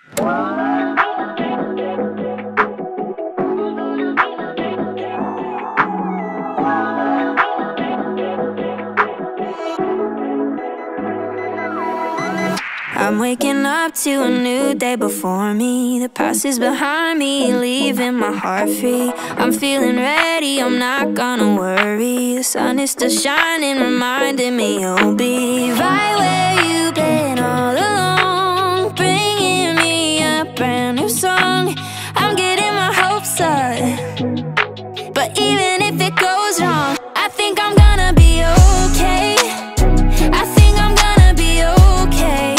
I'm waking up to a new day before me. The past is behind me, leaving my heart free. I'm feeling ready, I'm not gonna worry. The sun is still shining, reminding me you'll be right where you've been all along, bringing me a brand new song. I'm getting my hopes up, but even if it goes wrong, I think I'm gonna be okay. I think I'm gonna be okay.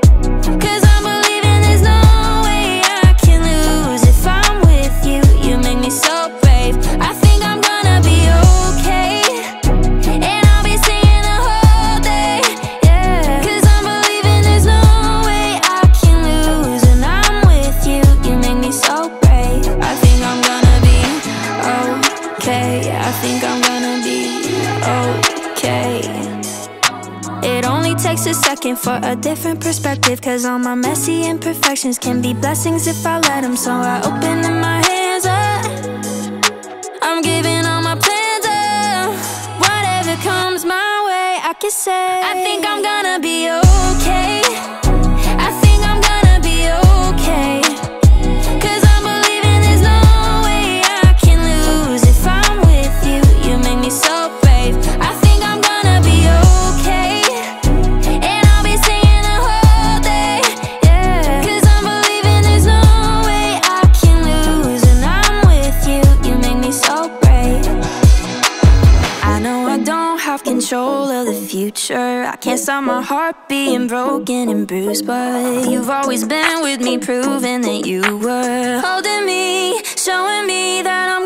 So brave, I think I'm gonna be okay, and I'll be singing the whole day, yeah. Cause I'm believing there's no way I can lose, and I'm with you, you make me so brave. I think I'm gonna be okay, I think I'm gonna be okay. It only takes a second for a different perspective, cause all my messy imperfections can be blessings if I let them. So I open my hands up, I'm giving all my plans up. Whatever comes my way, I can say I think I'm gonna be okay. I think I'm gonna be okay. Cause I'm believing there's no way I can lose. If I'm with you, you make me so brave. I think I'm gonna be okay, and I'll be singing the whole day, yeah. Cause I'm believing there's no way I can lose, and I'm with you, you make me so brave. I know I don't have control of the future, I can't stop my heart being broken and bruised, but you've always been with me, proving that you were holding me, showing me that I'm